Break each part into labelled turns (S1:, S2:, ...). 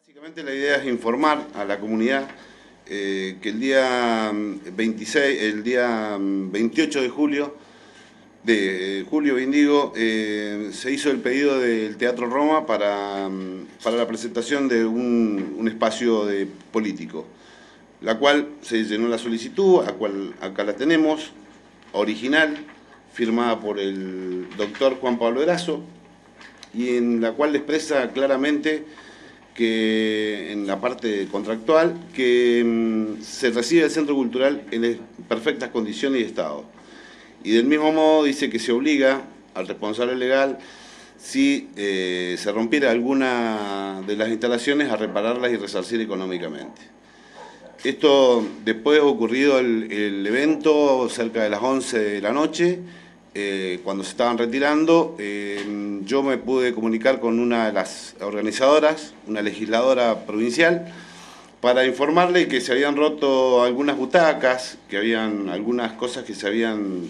S1: Básicamente la idea es informar a la comunidad que el día 28 de julio, se hizo el pedido del Teatro Roma para la presentación de un espacio político, la cual se llenó la solicitud, acá la tenemos, original, firmada por el doctor Juan Pablo Erazo, y en la cual expresa claramente que en la parte contractual que se recibe el centro cultural en perfectas condiciones y estado. Y del mismo modo dice que se obliga al responsable legal, si se rompiera alguna de las instalaciones, a repararlas y resarcir económicamente. Esto después ocurrido el evento cerca de las 11 de la noche, cuando se estaban retirando, yo me pude comunicar con una de las organizadoras, una legisladora provincial, para informarle que se habían roto algunas butacas, que habían algunas cosas que se habían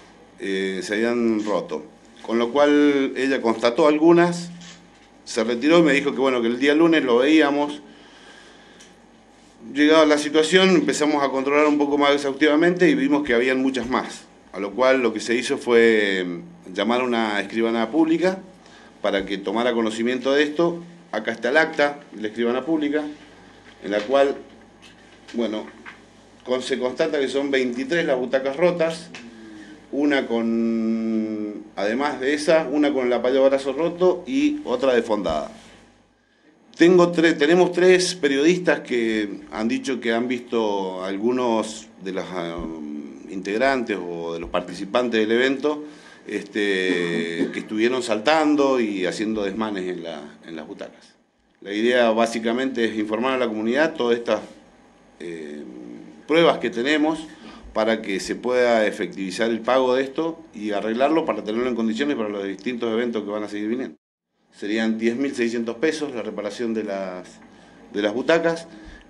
S1: roto. Con lo cual ella constató algunas, se retiró y me dijo que bueno, que el día lunes lo veíamos. Llegada la situación, empezamos a controlar un poco más exhaustivamente y vimos que habían muchas más. A lo cual lo que se hizo fue llamar a una escribana pública para que tomara conocimiento de esto. Acá está el acta de la escribana pública, en la cual, bueno, se constata que son 23 las butacas rotas, una con, además de esa, una con el apoyabrazo roto y otra defondada. Tenemos 3 periodistas que han dicho que han visto algunos de los integrantes o de los participantes del evento que estuvieron saltando y haciendo desmanes en las butacas. La idea básicamente es informar a la comunidad todas estas pruebas que tenemos para que se pueda efectivizar el pago de esto y arreglarlo para tenerlo en condiciones para los distintos eventos que van a seguir viniendo. Serían 10.600 pesos la reparación de las butacas.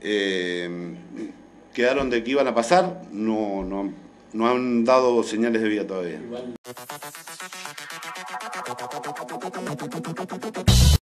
S1: Quedaron de que iban a pasar, no han dado señales de vida todavía.